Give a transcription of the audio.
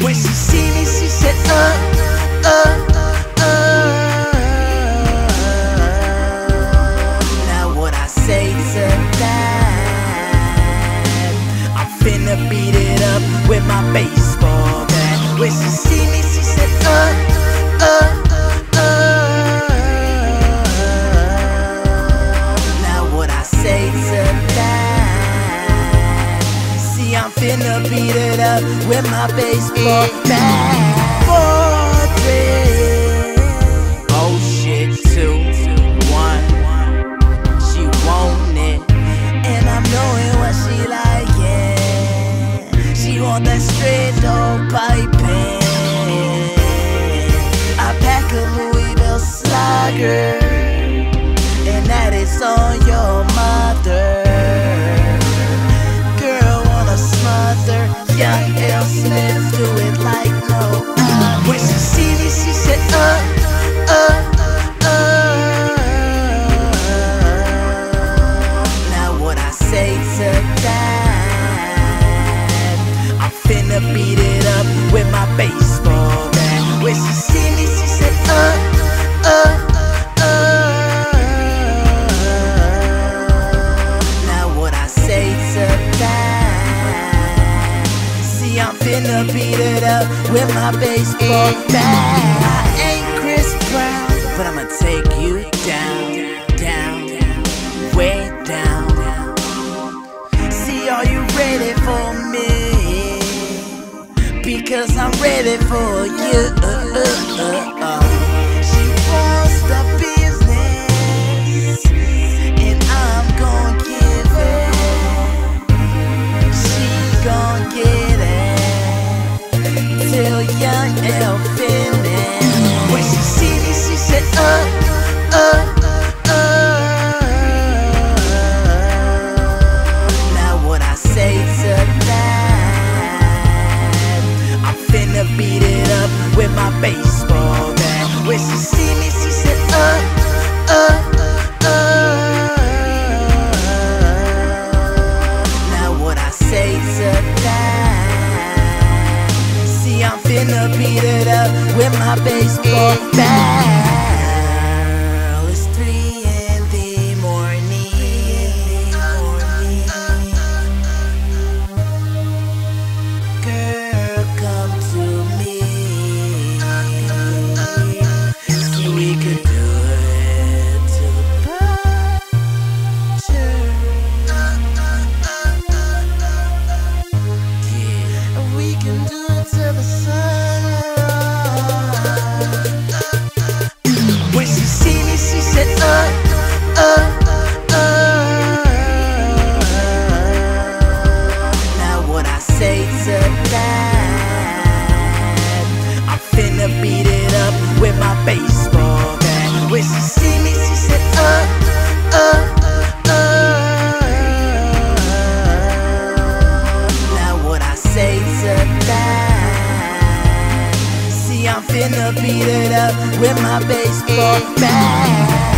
When she see me, she said, Now what I say to that, I'm finna beat it up with my baseball bat. When she see me, she said, Now what I say to that, see, I'm finna beat it up with my baseball bat. 4, 3, oh shit, 2, 1, she want it, and I'm knowing what she like, yeah. She want that straight dope piping. I pack a Louisville slugger, and that is on your mother. Girl wanna smother, young L. Smith, do it like no other. When she see me, she said, Now what I say to that, I'm finna beat it up with my baseball bat. When she see me, she said, Now what I say to that, see, I'm finna beat it up with my baseball bat. I ain't Chris Brown, but I'ma take you down, down, way down. See, are you ready for me? Because I'm ready for you. She wants the business, and I'm gon' give it. She gon' get it till young L finish. When she see me, she said, Now what I say to that, I'm finna beat it up with my baseball bat. When she see me, she said, Now what I say to that, see, I'm finna beat it up with my baseball bat. It's 3 in the morning. Girl, come to me, so we could do it till the rapture. Yeah, we can do it till the sunrise. When she see me, she said, Now what I say to that, I'm finna beat it up with my baseball bat. When she see me, she said, Now what I say to that, see, I'm finna beat it up with my baseball bat.